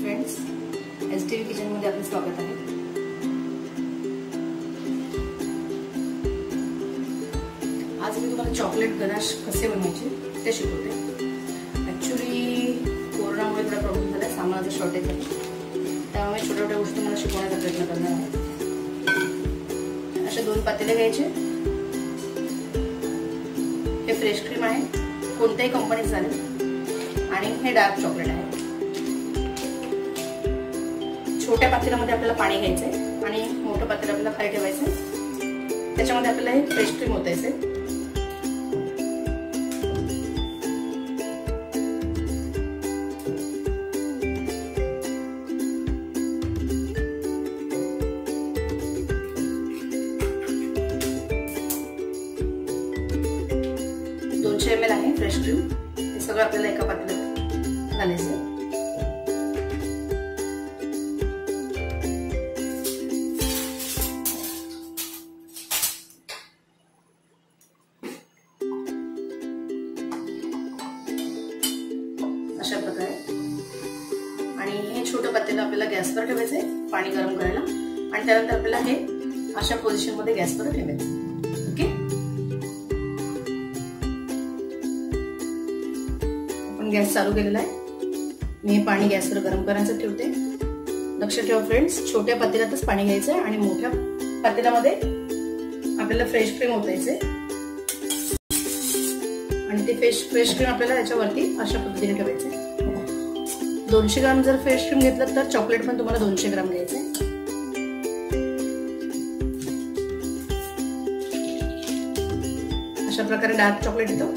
Friends, STV kitchen मध्ये आपले स्वागत आहे। आज मी तुम्हाला चॉकलेट गनाश कसे बनवायचे ते शिकवते। ऍक्च्युली कोरोनामुळे थोडा प्रॉब्लेम झाला, सामानाचा शॉर्टेज आहे, त्यामुळे छोट्या छोट्या गोष्टी मला शिकवण्याचा प्रयत्न करणार आहे। असे 2 पातेले घ्यायचे। हे फ्रेश क्रीम आहे, कोणत्याही कंपनीचं चालेल, आणि हे डार्क चॉकलेट आहे। छोट्या पातेल्यामध्ये आपल्याला पाणी घ्यायचंय आणि मोठं पातेलं आपल्याला खाली ठेवायचंय। त्याच्यामध्ये आपल्याला हे फ्रेश क्रीम ओतायचंय। ml आहे फ्रेश क्रीम, हे सगळं आपल्याला एका पातेल्यात घालायचं। अशा प्रकारे, आणि हे छोटं पातेलं आपल्याला गॅसवर ठेवायचंय पाणी गरम करायला, आणि त्यानंतर आपल्याला हे अशा पोझिशन मध्ये गॅसवर ठेवायचं। ओके, गॅस चालू केलेला आहे। मी हे पाणी गॅसवर गरम करायचं ठेवते। लक्ष ठेवा फ्रेंड्स, छोट्या पातेल्यातच पाणी घ्यायचं आहे आणि मोठ्या पातेल्यामध्ये आपल्याला फ्रेश क्रीम ओतायचे, आणि ते फ्रेश क्रीम आपल्याला याच्यावरती अशा पद्धतीने ठेवायचे। 200 ग्राम जर फ्रेश क्रीम घेतलं तर चॉकलेट पण तुम्हाला 200 ग्राम घ्यायचे। अशा प्रकारे डार्क चॉकलेट येतो।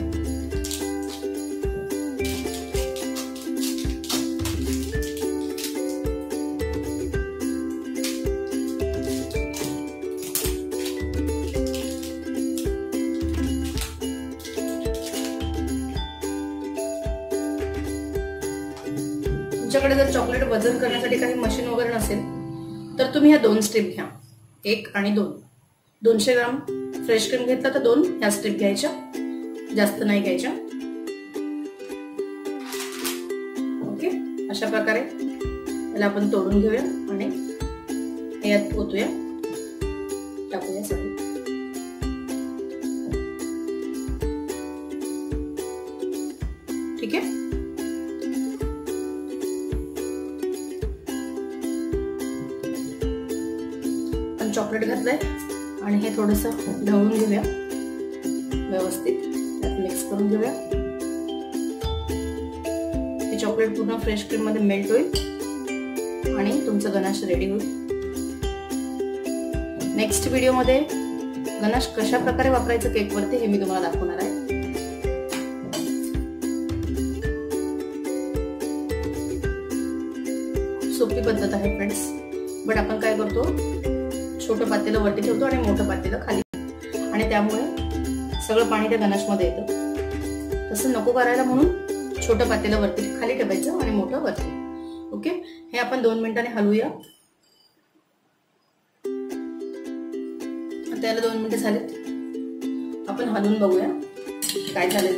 तुमच्याकडे जर चॉकलेट वजन करण्यासाठी काही मशीन वगैरे नसेल तर तुम्ही ह्या 2 स्ट्रीप घ्या, 1 आणि 2। 200 ग्राम फ्रेश क्रीम घेतला तर 2 ह्या स्ट्रीप घ्यायच्या, जास्त नाही घ्यायच्या। ओके, अशा प्रकारे याला आपण तोडून घेऊया आणि यात ओतूया, टाकूया सगळं। ठीक आहे, चॉकलेट घातलंय आणि हे थोडंसं ढवळून घेऊया व्यवस्थित, त्यात मिक्स करून घेऊया। हे चॉकलेट पूर्ण फ्रेश क्रीम मध्ये मेल्ट होईल आणि तुमचं गनाश रेडी होईल। नेक्स्ट व्हिडिओ मध्ये गनाश कशा प्रकारे वापरायचं केक वरती हे मी तुम्हाला दाखवणार आहे। सोपी पद्धत आहे फ्रेंड्स, बट आपण काय करतो, छोटं पातेलं वरती ठेवतो आणि मोठं पातेलं खाली, आणि त्यामुळे सगळं पाणी त्या गनाशमध्ये येतं। तसं नको करायला म्हणून छोटं पातेलं वरती खाली ठेवायचं आणि मोठं वरती। ओके, हे आपण 2 मिनिटांनी हलवूया। त्याला 2 मिनिटं झालेत, आपण हलवून बघूया काय झालं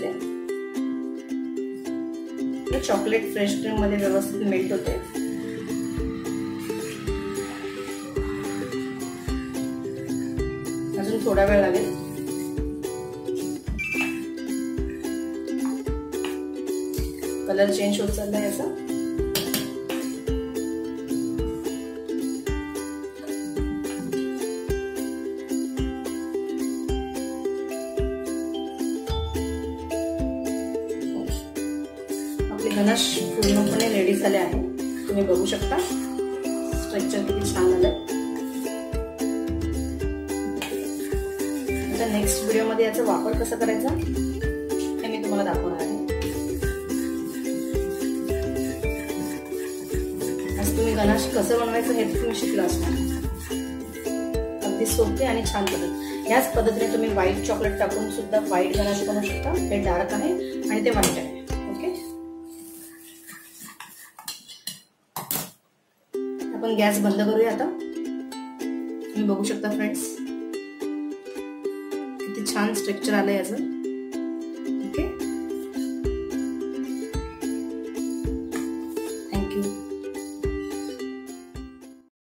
ते। चॉकलेट फ्रेश क्रीम मध्ये व्यवस्थित मेल्ट होते। अजून थोडा वेळ लागेल। कलर चेंज होत चाललाय याचा। आपले गनाश पूर्णपणे रेडी झाले आहे, तुम्ही बघू शकता स्ट्रक्चर किती छान झालंय। नेक्स्ट व्हिडिओ मध्ये याचा वापर कसा करायचा हे मी तुम्हाला दाखवणार आहे। आज तुम्ही गनाश कसं बनवायचं हे तुम्ही शिकला असणार। अगदी सोपे आणि छान पद्धत। याच पद्धतीने तुम्ही व्हाईट चॉकलेट टाकून सुद्धा व्हाईट गनाश बनवू शकता। हे डार्क आहे आणि ते व्हाईट आहे। ओके, आपण गॅस बंद करूया आता। तुम्ही बघू शकता फ्रेंड्स, छान स्ट्रक्चर आलंय याचं।